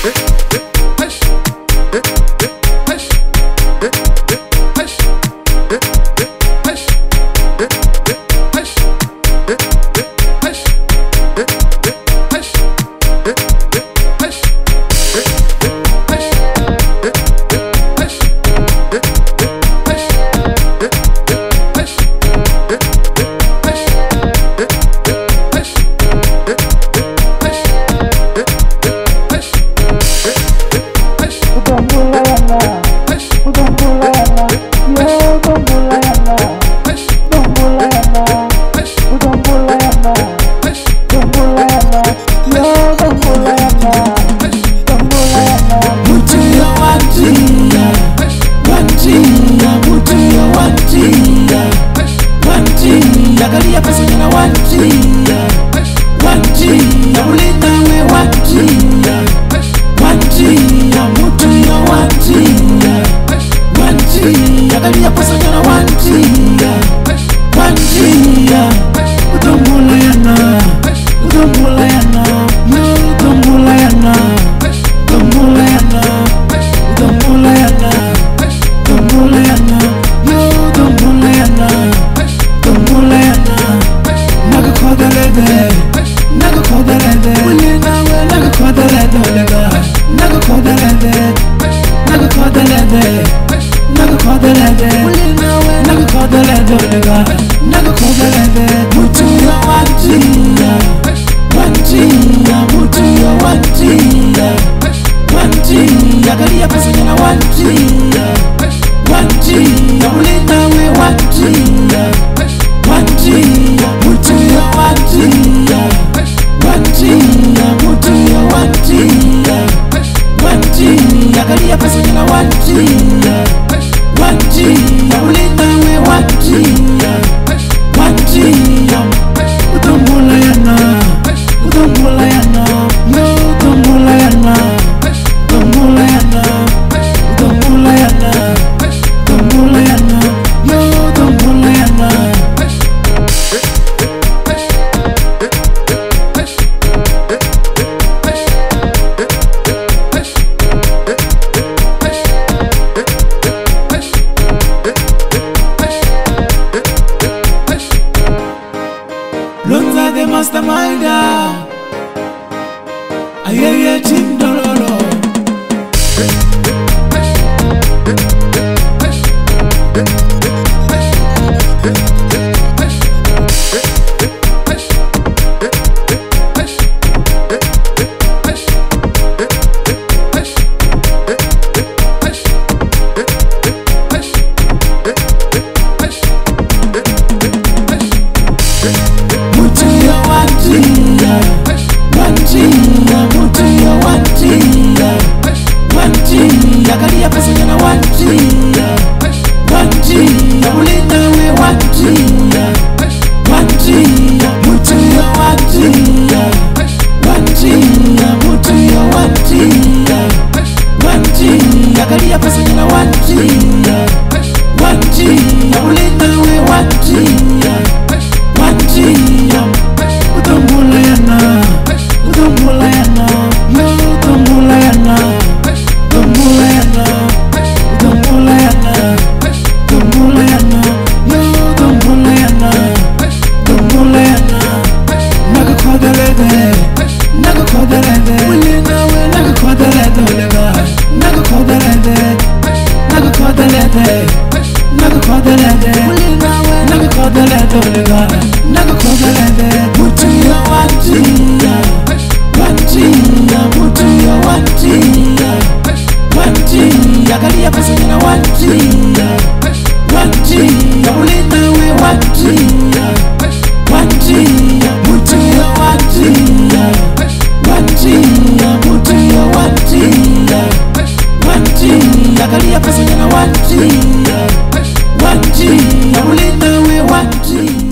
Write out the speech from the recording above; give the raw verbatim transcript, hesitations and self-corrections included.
Angalia pesa na Wantiya, Wantiya uleta we Wantiya, Wantiya mutu ya Wantiya, Wantiya angalia pesa na Wantiya, Wantiya utombula yana, utombula yana, utombula yana, utombula yana, utombula yana, utombula yana, utombula yana. Naga kodelede, naga kodelede, ulinawe naga kodelede olega, naga kodelede, naga kodelede, naga kodelede, ulinawe naga kodelede olega, naga kodelede. Mutu ya Wantiya, Wantiya, mutu ya Wantiya, Wantiya angalia pesa na Wantiya, Wantiya ulinawe Wantiya, Wantiya mutu ya Wantiya, Wantiya mutu ya Wantiya, Wantiya angalia pesa na Wantiya, Wantiya uleta we Wantiya, Wantiya utombula yana, utombula yana, utombula yana, utombula yana, utombula yana, utombula yana, utombula yana. Lonza De Mastermind, ayeye team dololo. Wantiya, Wantiya, mutu ya Wantiya, Wantiya angalia pesa na Wantiya, Wantiya uleta we Wantiya, Wantiya mutu ya Wantiya, Wantiya mutu ya Wantiya, Wantiya angalia pesa na Wantiya, Wantiya uleta we Wantiya, Wantiya utombula yana, utombula yana, utombula yana, utombula yana, utombula yana, utombula yana, utombula yana, utombula yana. Naga kodelede, naga kodelede, ulinawe naga kodelede olega, naga kodelede, naga kodelede, naga kodelede, ulinawe naga kodelede olega, naga kodelede. Mutu ya Wantiya, Wantiya, mutu ya Wantiya, Wantiya angalia pesa na Wantiya, Wantiya uleta we Wantiya, Wantiya mutu ya Wantiya, Wantiya mutu ya Wantiya, Wantiya angalia pesa na Wantiya, Wantiya uleta we Wantiya.